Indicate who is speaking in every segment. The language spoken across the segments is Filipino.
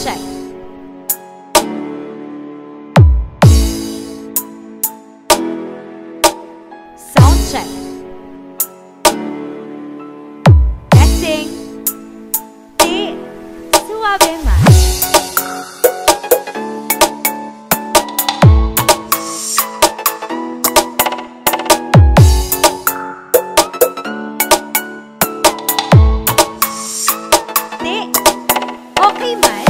Speaker 1: check. Sound check. Testing. Di suave man. Okay man.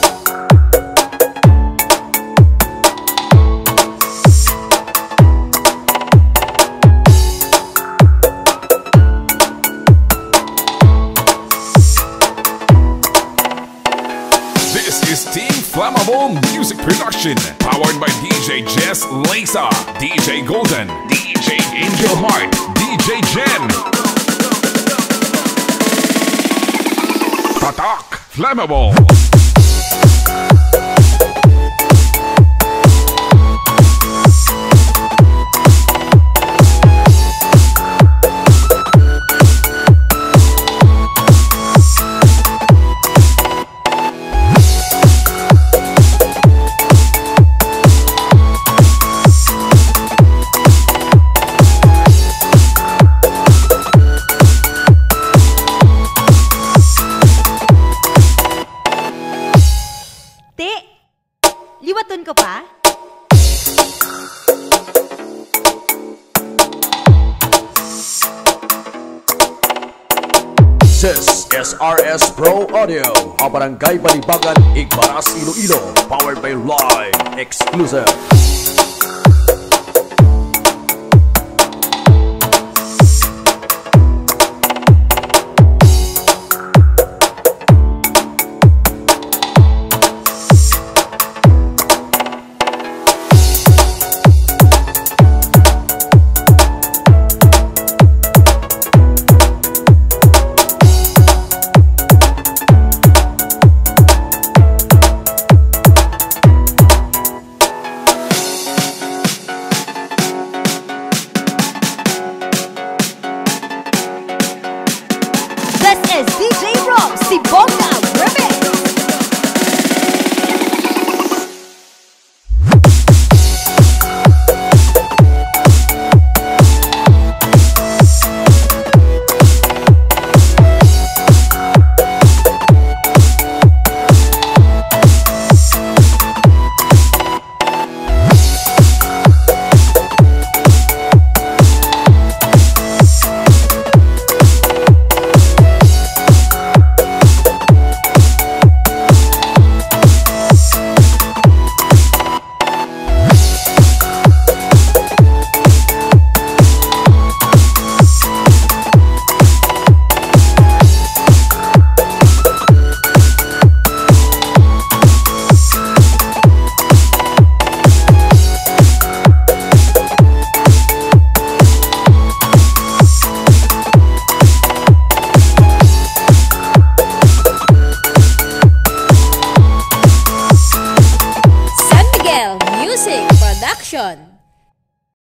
Speaker 2: This is Team Flammable Music Production, powered by DJ Jess Lisa, DJ Golden, DJ Angel Heart, DJ Jen. Patak Flammable.
Speaker 1: Liwaton ko pa?
Speaker 3: This is RS Pro Audio, a barangay Balibagan, Igbaras, Iloilo, powered by Live Exclusive.